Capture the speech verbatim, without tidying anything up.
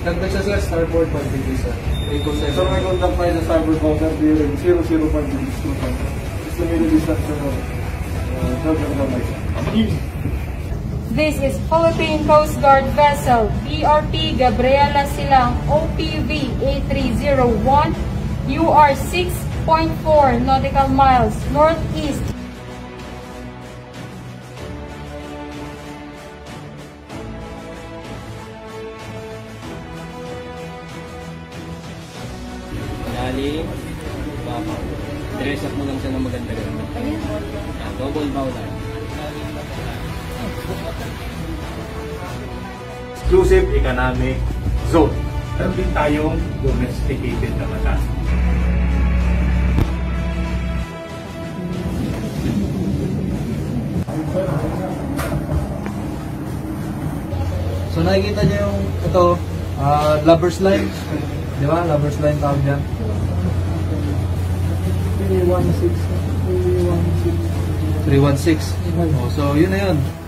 Dagdag siya sir, starboard one degree sir. So may contact tayo sa starboard counter bearing zero zero five degrees to counter. It's the middle distance to uh, This is Philippine Coast Guard vessel B R P Gabriela Silang O P V eight three zero one. You are six point four nautical miles northeast. Dali, babaw. Dress up mo lang siya ng maganda-ganda. Ayan, double bow lang. Exclusive economic zone. Meron din tayong domesticated na mata. So nakikita niyo yung ito, uh, lover's line. Di ba? Lover's line tawag dyan. three one six. three one six. Oh, so yun na yun.